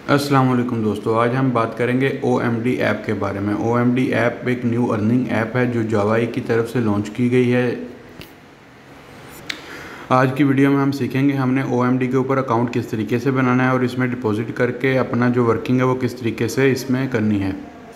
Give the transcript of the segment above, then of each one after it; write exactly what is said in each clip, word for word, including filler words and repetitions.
अस्सलाम वालेकुम दोस्तों, आज हम बात करेंगे ओ एम डी ऐप के बारे में। ओ एम डी ऐप एक न्यू अर्निंग ऐप है जो जावाई की तरफ से लॉन्च की गई है। आज की वीडियो में हम सीखेंगे हमने ओ एम डी के ऊपर अकाउंट किस तरीके से बनाना है और इसमें डिपॉजिट करके अपना जो वर्किंग है वो किस तरीके से इसमें करनी है।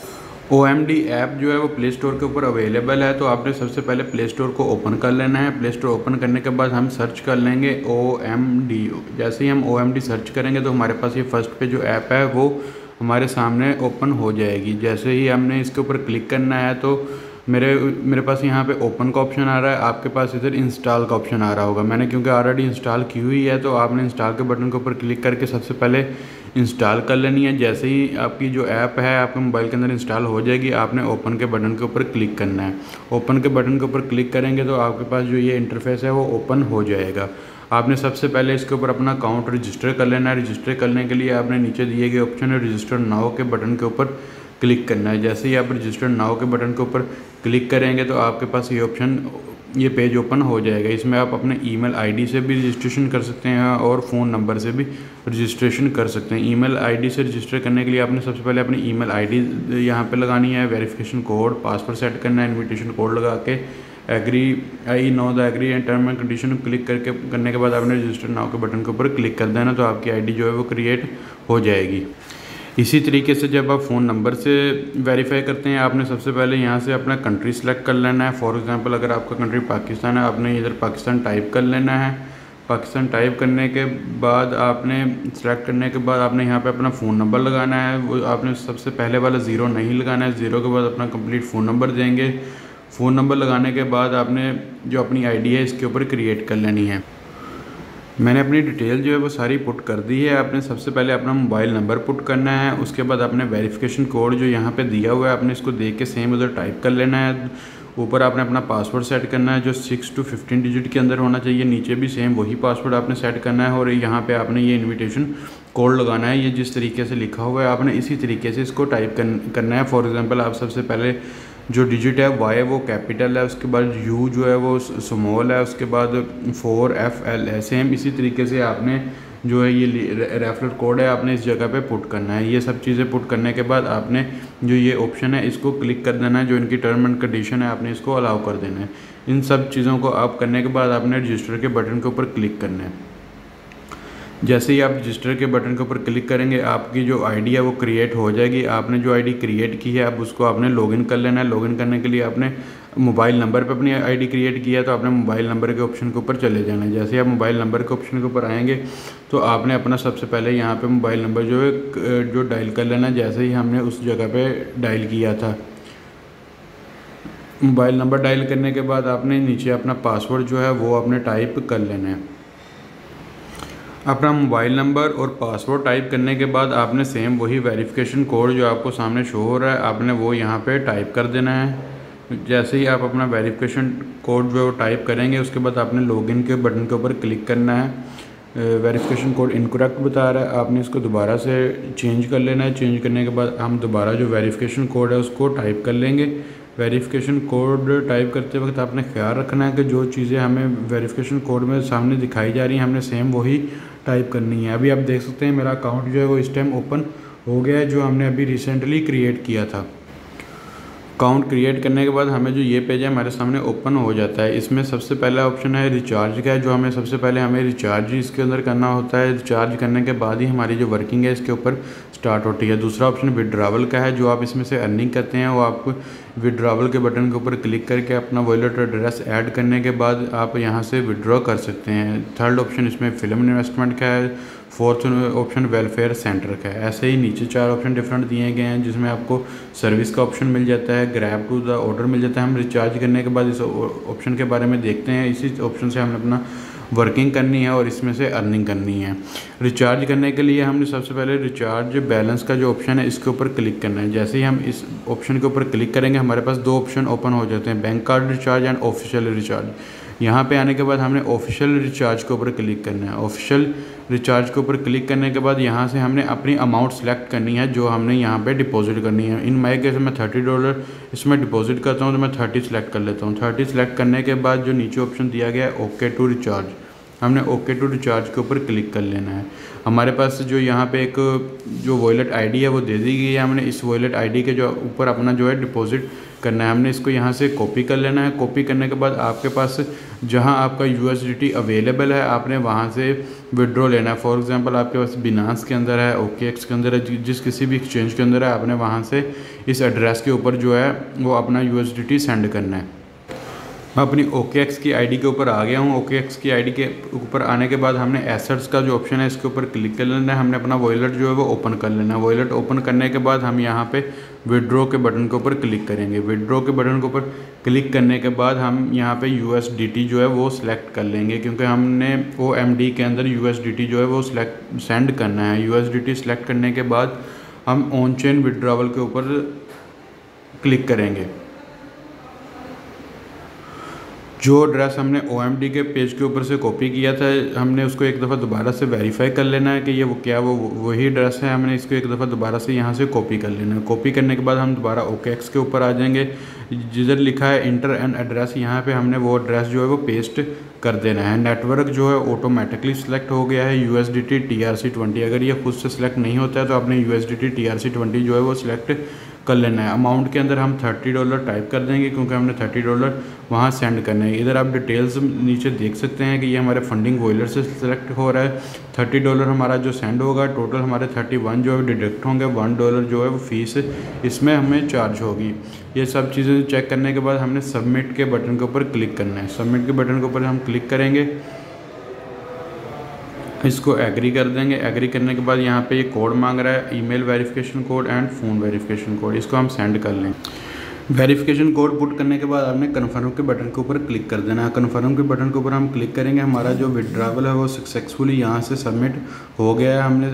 ओ एम डी ऐप जो है वो प्ले स्टोर के ऊपर अवेलेबल है, तो आपने सबसे पहले प्ले स्टोर को ओपन कर लेना है। प्ले स्टोर ओपन करने के बाद हम सर्च कर लेंगे ओ एम डी। जैसे ही हम ओ एम डी सर्च करेंगे तो हमारे पास ये फर्स्ट पे जो ऐप है वो हमारे सामने ओपन हो जाएगी। जैसे ही हमने इसके ऊपर क्लिक करना है तो मेरे मेरे पास यहाँ पे ओपन का ऑप्शन आ रहा है, आपके पास इधर इंस्टॉल का ऑप्शन आ रहा होगा। मैंने क्योंकि ऑलरेडी इंस्टॉल की हुई है तो आपने इंस्टॉल के बटन के ऊपर क्लिक करके सबसे पहले इंस्टॉल कर लेनी है। जैसे ही आपकी जो ऐप है आपके मोबाइल के अंदर इंस्टॉल हो जाएगी, आपने ओपन के बटन के ऊपर क्लिक करना है। ओपन के बटन के ऊपर क्लिक करेंगे तो आपके पास जो ये इंटरफेस है वो ओपन हो जाएगा। आपने सबसे पहले इसके ऊपर अपना अकाउंट रजिस्टर कर लेना है। रजिस्टर करने के लिए आपने नीचे दिए गए ऑप्शन है रजिस्टर नाउ के बटन के ऊपर क्लिक करना है। जैसे ही आप रजिस्टर नाउ के बटन के ऊपर क्लिक करेंगे तो आपके पास ये ऑप्शन ये पेज ओपन हो जाएगा। इसमें आप अपने ईमेल आईडी से भी रजिस्ट्रेशन कर सकते हैं और फ़ोन नंबर से भी रजिस्ट्रेशन कर सकते हैं। ईमेल आईडी से रजिस्टर करने के लिए आपने सबसे पहले अपनी ईमेल आईडी यहाँ पे लगानी है, वेरिफिकेशन कोड पासवर्ड सेट करना है, इन्विटेशन कोड लगा के agree I know the agree and term and condition click करके करने के बाद आपने रजिस्टर नाउ के बटन के ऊपर क्लिक कर देना, तो आपकी आईडी जो है वो क्रिएट हो जाएगी। इसी तरीके से जब आप फ़ोन नंबर से वेरीफाई करते हैं, आपने सबसे पहले यहाँ से अपना कंट्री सेलेक्ट कर लेना है। फॉर एग्जांपल अगर आपका कंट्री पाकिस्तान है, आपने इधर पाकिस्तान टाइप कर लेना है। पाकिस्तान टाइप करने के बाद आपने सेलेक्ट करने के बाद आपने यहाँ पे अपना फ़ोन नंबर लगाना है। वो आपने सबसे पहले वाला ज़ीरो नहीं लगाना है, ज़ीरो के बाद अपना कंप्लीट फ़ोन नंबर देंगे। फ़ोन नंबर लगाने के बाद आपने जो अपनी आईडी है इसके ऊपर क्रिएट कर लेनी है। मैंने अपनी डिटेल जो है वो सारी पुट कर दी है। आपने सबसे पहले अपना मोबाइल नंबर पुट करना है, उसके बाद आपने वेरिफिकेशन कोड जो यहाँ पे दिया हुआ है आपने इसको देख के सेम उधर टाइप कर लेना है। ऊपर आपने अपना पासवर्ड सेट करना है जो सिक्स टू फिफ्टीन डिजिट के अंदर होना चाहिए। नीचे भी सेम वही पासवर्ड आपने सेट करना है और यहाँ पे आपने ये इन्विटेशन कोड लगाना है। ये जिस तरीके से लिखा हुआ है आपने इसी तरीके से इसको टाइप करना है। फॉर एग्ज़ाम्पल आप सबसे पहले जो डिजिट है वाई वो कैपिटल है, उसके बाद यू जो है वो स्मॉल है, उसके बाद फोर एफ एल है। सेम इसी तरीके से आपने जो है ये रेफरल कोड है आपने इस जगह पे पुट करना है। ये सब चीज़ें पुट करने के बाद आपने जो ये ऑप्शन है इसको क्लिक कर देना है, जो इनकी टर्म एंड कंडीशन है आपने इसको अलाउ कर देना है। इन सब चीज़ों को आप करने के बाद आपने रजिस्टर के बटन के ऊपर क्लिक करना है। जैसे ही आप रजिस्टर के बटन के ऊपर क्लिक करेंगे आपकी जो आईडी है वो क्रिएट हो जाएगी। आपने जो आईडी क्रिएट की है अब उसको आपने लॉगिन कर लेना है। लॉगिन करने के लिए आपने मोबाइल नंबर पे अपनी आईडी क्रिएट किया है तो आपने मोबाइल नंबर के ऑप्शन के ऊपर चले जाना है। जैसे आप मोबाइल नंबर के ऑप्शन के ऊपर आएंगे तो आपने अपना सबसे पहले यहाँ पर मोबाइल नंबर जो है जो डायल कर लेना है, जैसे ही हमने उस जगह पर डायल किया था। मोबाइल नंबर डायल करने के बाद आपने नीचे अपना पासवर्ड जो है वो आपने टाइप कर लेना है। अपना मोबाइल नंबर और पासवर्ड टाइप करने के बाद आपने सेम वही वेरिफिकेशन कोड जो आपको सामने शो हो रहा है आपने वो यहाँ पे टाइप कर देना है। जैसे ही आप अपना वेरिफिकेशन कोड जो टाइप करेंगे उसके बाद आपने लॉगिन के बटन के ऊपर क्लिक करना है। वेरिफिकेशन कोड इनकरेक्ट बता रहा है, आपने इसको दोबारा से चेंज कर लेना है। चेंज करने के बाद हम दोबारा जो वेरिफिकेशन कोड है उसको टाइप कर लेंगे। वेरिफिकेशन कोड टाइप करते वक्त आपने ख्याल रखना है कि जो चीज़ें हमें वेरिफिकेशन कोड में सामने दिखाई जा रही हैं हमने सेम वही टाइप करनी है। अभी आप देख सकते हैं मेरा अकाउंट जो है वो इस टाइम ओपन हो गया है, जो हमने अभी रिसेंटली क्रिएट किया था। अकाउंट क्रिएट करने के बाद हमें जो ये पेज है हमारे सामने ओपन हो जाता है। इसमें सबसे पहला ऑप्शन है रिचार्ज का है, जो हमें सबसे पहले हमें रिचार्ज इसके अंदर करना होता है। रिचार्ज करने के बाद ही हमारी जो वर्किंग है इसके ऊपर स्टार्ट होती है। दूसरा ऑप्शन विड्रावल का है, जो आप इसमें से अर्निंग करते हैं वो आप विड्रावल के बटन के ऊपर क्लिक करके अपना वॉलेट एड्रेस ऐड करने के बाद आप यहाँ से विड्रॉ कर सकते हैं। थर्ड ऑप्शन इसमें फिल्म इन्वेस्टमेंट का है। फोर्थ ऑप्शन वेलफेयर सेंटर का है। ऐसे ही नीचे चार ऑप्शन डिफरेंट दिए गए हैं जिसमें आपको सर्विस का ऑप्शन मिल जाता है, ग्रैब टू द ऑर्डर मिल जाता है। हम रिचार्ज करने के बाद इस ऑप्शन के बारे में देखते हैं। इसी ऑप्शन से हमने अपना वर्किंग करनी है और इसमें से अर्निंग करनी है। रिचार्ज करने के लिए हमने सबसे पहले रिचार्ज बैलेंस का जो ऑप्शन है इसके ऊपर क्लिक करना है। जैसे ही हम इस ऑप्शन के ऊपर क्लिक करेंगे हमारे पास दो ऑप्शन ओपन हो जाते हैं, bank card recharge and official recharge. यहाँ पे आने के बाद हमने ऑफिशियल रिचार्ज के ऊपर क्लिक करना है। ऑफिशियल रिचार्ज के ऊपर क्लिक करने के बाद यहाँ से हमने अपनी अमाउंट सेलेक्ट करनी है जो हमने यहाँ पे डिपॉजिट करनी है। इन माई केस मैं थर्टी डॉलर इसमें डिपॉजिट करता हूँ तो मैं थर्टी सेलेक्ट कर लेता हूँ। थर्टी सेलेक्ट करने के बाद जो नीचे ऑप्शन दिया गया है ओके टू रिचार्ज, हमने ओके टू रिचार्ज के ऊपर क्लिक कर लेना है। हमारे पास जो यहाँ पे एक जो वॉलेट आईडी है वो दे दी गई है, हमने इस वॉलेट आईडी के जो ऊपर अपना जो है डिपॉजिट करना है। हमने इसको यहाँ से कॉपी कर लेना है। कॉपी करने के बाद आपके पास जहाँ आपका यूएसडीटी अवेलेबल है आपने वहाँ से विड्रॉ लेना है। फॉर एग्जांपल आपके पास बिनांस के अंदर है, ओकेएक्स के अंदर है, जिस किसी भी एक्सचेंज के अंदर है, आपने वहाँ से इस एड्रेस के ऊपर जो है वो अपना यूएसडीटी सेंड करना है। मैं अपनी ओकेएक्स की आईडी के ऊपर आ गया हूँ। ओकेएक्स की आईडी के ऊपर आने के बाद हमने एसेट्स का जो ऑप्शन है इसके ऊपर क्लिक कर लेना है। हमने अपना वॉलेट जो है वो ओपन कर लेना है। वॉलेट ओपन करने के बाद हम यहाँ पे विड्रॉ के बटन के ऊपर क्लिक करेंगे। विड्रॉ के बटन के ऊपर क्लिक करने के बाद हम यहाँ पे यूएसडीटी जो है वो सिलेक्ट कर लेंगे, क्योंकि हमने ओएमडी के अंदर यूएसडीटी जो है वो सिलेक्ट सेंड करना है। यूएसडीटी सिलेक्ट करने के बाद हम ऑन चेन विड्रॉवल के ऊपर क्लिक करेंगे। जो एड्रेस हमने ओ एम डी के पेज के ऊपर से कॉपी किया था हमने उसको एक दफ़ा दोबारा से वेरीफाई कर लेना है कि ये वो क्या वो वही एड्रेस है। हमने इसको एक दफ़ा दोबारा से यहाँ से कॉपी कर लेना है। कॉपी करने के बाद हम दोबारा ओकेएक्स के ऊपर आ जाएंगे। जिधर लिखा है इंटर एन एड्रेस, यहाँ पे हमने वो एड्रेस जो है वो पेस्ट कर देना है। नेटवर्क जो है ऑटोमेटिकली सिलेक्ट हो गया है U S D T T R C twenty. अगर ये खुद से सिलेक्ट नहीं होता है तो आपने U S D T T R C twenty जो है वो सिलेक्ट कर लेना है। अमाउंट के अंदर हम थर्टी डॉलर टाइप कर देंगे, क्योंकि हमने थर्टी डॉलर वहाँ सेंड करने हैं। इधर आप डिटेल्स नीचे देख सकते हैं कि ये हमारे फंडिंग वॉलेट से सिलेक्ट हो रहा है। थर्टी डॉलर हमारा जो सेंड होगा, टोटल हमारे थर्टी वन जो है डिडक्ट होंगे। वन डॉलर जो है वो फीस इसमें हमें चार्ज होगी। ये सब चीज़ें चेक करने के बाद हमने सबमिट के बटन के ऊपर क्लिक करना है। सबमिट के बटन के ऊपर हम क्लिक करेंगे, इसको एग्री कर देंगे। एग्री करने के बाद यहाँ पे ये कोड मांग रहा है, email verification code and phone verification code, इसको हम सेंड कर लें। वेरिफिकेशन कोड पुट करने के बाद आपने कन्फर्म के बटन के ऊपर क्लिक कर देना है। कन्फर्म के बटन के ऊपर हम क्लिक करेंगे। हमारा जो विड्रॉवल है वो सक्सेसफुली यहाँ से सबमिट हो गया है। हमने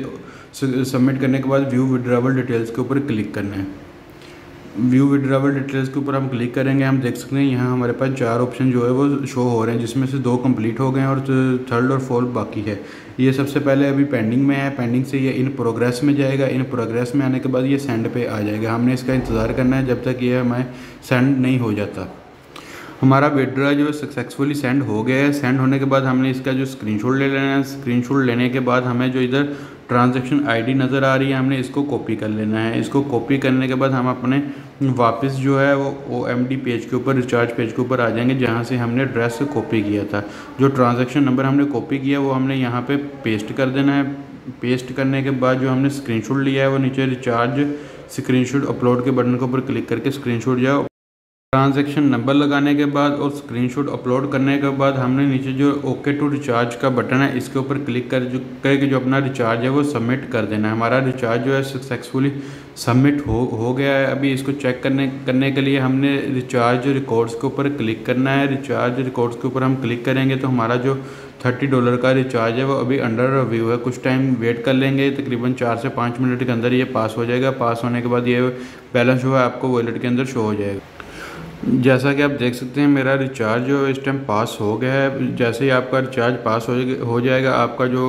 ये सबमिट करने के बाद व्यू विड्रॉवल डिटेल्स के ऊपर क्लिक करना है। व्यू विड्रॉवल डिटेल्स के ऊपर हम क्लिक करेंगे। हम देख सकते हैं यहाँ हमारे पास चार ऑप्शन जो है वो शो हो रहे हैं, जिसमें से दो कंप्लीट हो गए हैं और थर्ड और फोर्थ बाकी है। ये सबसे पहले अभी पेंडिंग में है। पेंडिंग से ये इन प्रोग्रेस में जाएगा। इन प्रोग्रेस में आने के बाद ये सेंड पे आ जाएगा। हमने इसका इंतज़ार करना है जब तक ये हमें सेंड नहीं हो जाता। हमारा विड्रॉ जो सक्सेसफुली सेंड हो गया है। सेंड होने के बाद हमने इसका जो स्क्रीनशॉट ले लेना है। स्क्रीनशॉट लेने के बाद हमें जो इधर ट्रांजैक्शन आईडी नज़र आ रही है हमने इसको कॉपी कर लेना है। इसको कॉपी करने के बाद हम अपने वापस जो है वो ओ एम डी पेज के ऊपर, रिचार्ज पेज के ऊपर आ जाएंगे, जहाँ से हमने एड्रेस कॉपी किया था। जो ट्रांजैक्शन नंबर हमने कॉपी किया वो हमने यहाँ पे पेस्ट कर देना है। पेस्ट करने के बाद जो हमने स्क्रीनशॉट लिया है वो नीचे रिचार्ज स्क्रीनशॉट अपलोड के बटन के ऊपर क्लिक करके स्क्रीनशॉट जाओ। ट्रांजैक्शन नंबर लगाने के बाद और स्क्रीनशॉट अपलोड करने के बाद हमने नीचे जो ओके टू रिचार्ज का बटन है इसके ऊपर क्लिक कर जो करके जो अपना रिचार्ज है वो सबमिट कर देना है। हमारा रिचार्ज जो है सक्सेसफुली सबमिट हो हो गया है। अभी इसको चेक करने करने के लिए हमने रिचार्ज रिकॉर्ड्स के ऊपर क्लिक करना है। रिचार्ज रिकॉर्ड्स के ऊपर हम क्लिक करेंगे तो हमारा जो थर्टी डॉलर का रिचार्ज है वो अभी अंडर रिव्यू है। कुछ टाइम वेट कर लेंगे, तकरीबन चार से पाँच मिनट के अंदर ये पास हो जाएगा। पास होने के बाद ये बैलेंस जो है आपको वॉलेट के अंदर शो हो जाएगा। जैसा कि आप देख सकते हैं मेरा रिचार्ज जो इस टाइम पास हो गया है। जैसे ही आपका रिचार्ज पास हो हो जाएगा आपका जो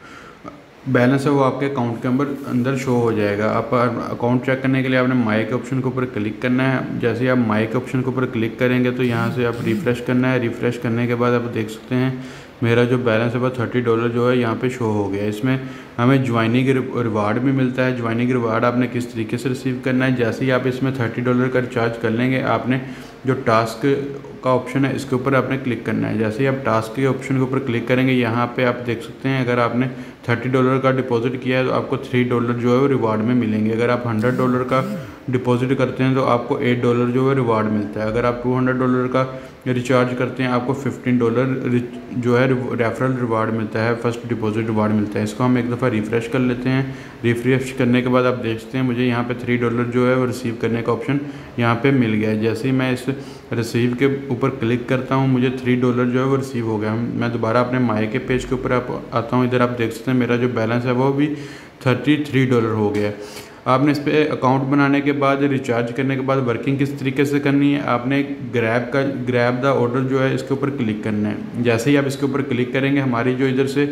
बैलेंस है वो आपके अकाउंट के अंदर अंदर शो हो जाएगा। आप अकाउंट चेक करने के लिए आपने माई के ऑप्शन के ऊपर क्लिक करना है। जैसे ही आप माई के ऑप्शन के ऊपर क्लिक करेंगे तो यहाँ से आप रिफ़्रेश करना है। रिफ़्रेश करने के बाद आप देख सकते हैं मेरा जो बैलेंस है वो थर्टी डॉलर जो है यहाँ पे शो हो गया है। इसमें हमें ज्वाइनिंग रिवार्ड भी मिलता है। ज्वाइनिंग रिवार्ड आपने किस तरीके से रिसीव करना है, जैसे ही आप इसमें थर्टी डॉलर का रिचार्ज कर लेंगे आपने जो टास्क का ऑप्शन है इसके ऊपर आपने क्लिक करना है। जैसे ही आप टास्क के ऑप्शन के ऊपर क्लिक करेंगे यहाँ पे आप देख सकते हैं अगर आपने थर्टी डॉलर का डिपॉजिट किया है तो आपको थ्री डॉलर जो है वो रिवार्ड में मिलेंगे। अगर आप हंड्रेड डॉलर का डिपॉजिट करते हैं तो आपको एट डॉलर जो है रिवार्ड मिलता है। अगर आप टू हंड्रेड डॉलर का रिचार्ज करते हैं आपको फिफ्टीन डॉलर जो है रेफरल रिवार्ड मिलता है, फर्स्ट डिपॉजिट रिवार्ड मिलता है। इसको हम एक दफ़ा रिफ़्रेश कर लेते हैं। रिफ़्रेश करने के बाद आप देखते हैं मुझे यहाँ पे थ्री डॉलर जो है वो रिसीव करने का ऑप्शन यहाँ पे मिल गया है। जैसे ही मैं इस रिसीव के ऊपर क्लिक करता हूँ मुझे थ्री डॉलर जो है वो रिसीव हो गया। मैं दोबारा अपने माई के पेज के ऊपर आप आता हूँ। इधर आप देख सकते हैं मेरा जो बैलेंस है वो भी थर्टी थ्री डॉलर हो गया। आपने इस पर अकाउंट बनाने के बाद रिचार्ज करने के बाद वर्किंग किस तरीके से करनी है, आपने ग्रैब का ग्रैब द ऑर्डर जो है इसके ऊपर क्लिक करना है। जैसे ही आप इसके ऊपर क्लिक करेंगे हमारी जो इधर से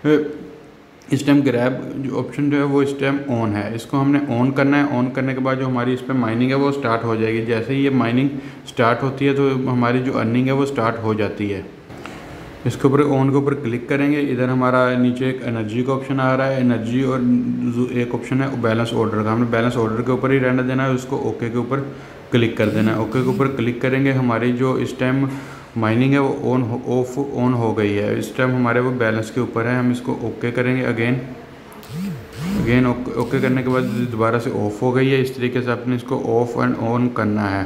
इस टाइम ग्रैब जो ऑप्शन जो है वो इस टाइम ऑन है, इसको हमने ऑन करना है। ऑन करने के बाद जो हमारी इस पर माइनिंग है वो स्टार्ट हो जाएगी। जैसे ही ये माइनिंग स्टार्ट होती है तो हमारी जो अर्निंग है वो स्टार्ट हो जाती है। इसके ऊपर ऑन के ऊपर क्लिक करेंगे। इधर हमारा नीचे एक एनर्जी का ऑप्शन आ रहा है, एनर्जी, और एक ऑप्शन है बैलेंस ऑर्डर का। हमने बैलेंस ऑर्डर के ऊपर ही रहने देना है, उसको ओके के ऊपर क्लिक कर देना है। ओके के ऊपर क्लिक करेंगे, हमारी जो इस टाइम माइनिंग है वो ऑन ऑफ ऑन हो गई है। इस टाइम हमारे वो बैलेंस के ऊपर है। हम इसको ओके करेंगे, अगेन अगेन ओके ओके करने के बाद दोबारा से ऑफ हो गई है। इस तरीके से आपने इसको ऑफ एंड ऑन करना है।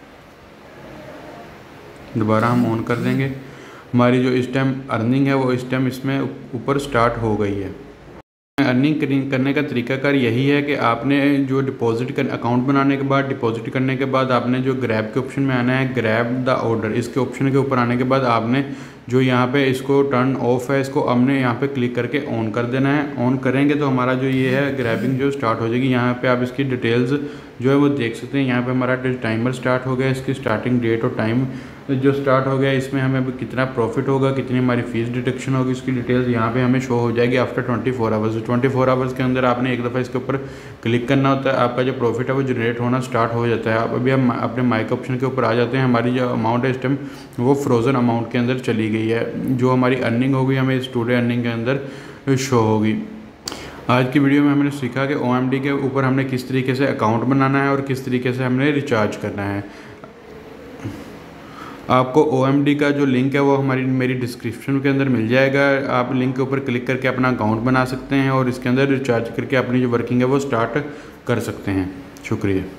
दोबारा हम ऑन कर देंगे। हमारी जो इस टाइम अर्निंग है वो इस टाइम इसमें ऊपर स्टार्ट हो गई है। अर्निंग करने का तरीकाकार यही है कि आपने जो डिपॉजिट कर अकाउंट बनाने के बाद डिपॉजिट करने के बाद आपने जो ग्रैब के ऑप्शन में आना है, ग्रैब द ऑर्डर, इसके ऑप्शन के ऊपर आने के बाद आपने जो यहाँ पे इसको टर्न ऑफ है, इसको हमने यहाँ पे क्लिक करके ऑन कर देना है। ऑन करेंगे तो हमारा जो ये है ग्रैबिंग जो स्टार्ट हो जाएगी। यहाँ पे आप इसकी डिटेल्स जो है वो देख सकते हैं। यहाँ पे हमारा टाइमर स्टार्ट हो गया, इसकी स्टार्टिंग डेट और टाइम जो स्टार्ट हो गया, इसमें हमें कितना प्रॉफिट होगा, कितनी हमारी फीस डिडक्शन होगी, इसकी डिटेल्स यहाँ पे हमें शो हो जाएगी after twenty four hours. Twenty four hours के अंदर आपने एक दफ़ा इसके ऊपर क्लिक करना होता है, आपका जो प्रॉफिट है वो जनरेट होना स्टार्ट हो जाता है। आप अभी हम अपने माइक ऑप्शन के ऊपर आ जाते हैं। हमारी जो अमाउंट है इस टाइम वो फ्रोज़न अमाउंट के अंदर चली गई है। जो हमारी अर्निंग होगी हमें इस टुडे अर्निंग के अंदर शो होगी। आज की वीडियो में हमने सीखा कि ओ एम डी के ऊपर हमने किस तरीके से अकाउंट बनाना है और किस तरीके से हमने रिचार्ज करना है। आपको ओ एम डी का जो लिंक है वो हमारी मेरी डिस्क्रिप्शन के अंदर मिल जाएगा। आप लिंक के ऊपर क्लिक करके अपना अकाउंट बना सकते हैं और इसके अंदर रिचार्ज करके अपनी जो वर्किंग है वो स्टार्ट कर सकते हैं। शुक्रिया।